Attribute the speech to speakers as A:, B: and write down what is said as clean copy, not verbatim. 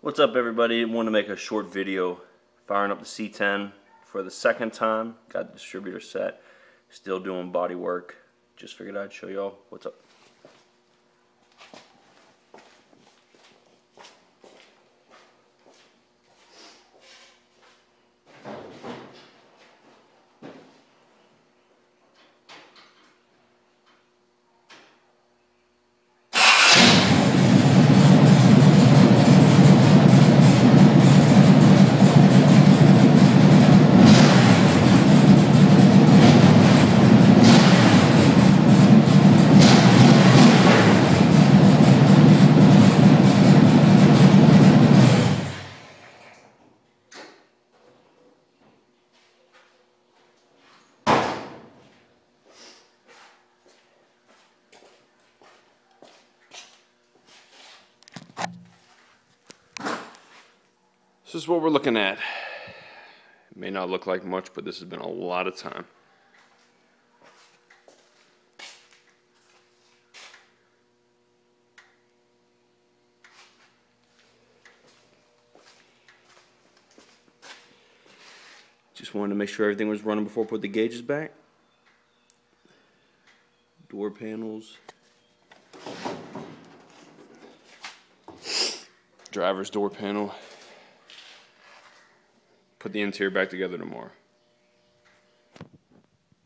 A: What's up, everybody? I want to make a short video firing up the C10 for the second time. Got the distributor set, still doing body work. Just figured I'd show y'all what's up. This is what we're looking at. It may not look like much, but this has been a lot of time. Just wanted to make sure everything was running before I put the gauges back. Door panels. Driver's door panel. Put the interior back together tomorrow.